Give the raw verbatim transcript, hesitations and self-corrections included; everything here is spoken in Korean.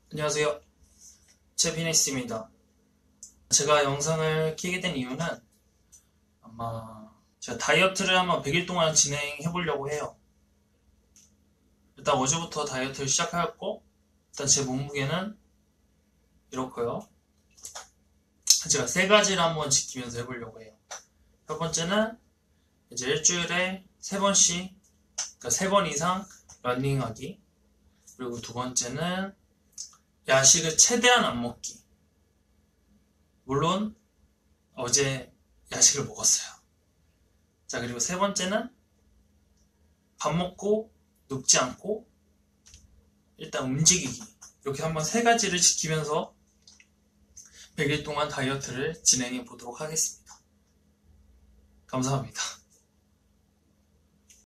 안녕하세요, 최피니스입니다. 제가 영상을 켜게 된 이유는 아마 제가 다이어트를 한번 백 일 동안 진행해 보려고 해요. 일단 어제부터 다이어트를 시작하였고, 일단 제 몸무게는 이렇고요. 제가 세 가지를 한번 지키면서 해보려고 해요. 첫 번째는 이제 일주일에 세 번씩, 그러니까 세 번 이상 러닝하기. 그리고 두 번째는 야식을 최대한 안 먹기. 물론 어제 야식을 먹었어요. 자, 그리고 세 번째는 밥 먹고 눕지 않고 일단 움직이기. 이렇게 한번 세 가지를 지키면서 백 일 동안 다이어트를 진행해 보도록 하겠습니다. 감사합니다.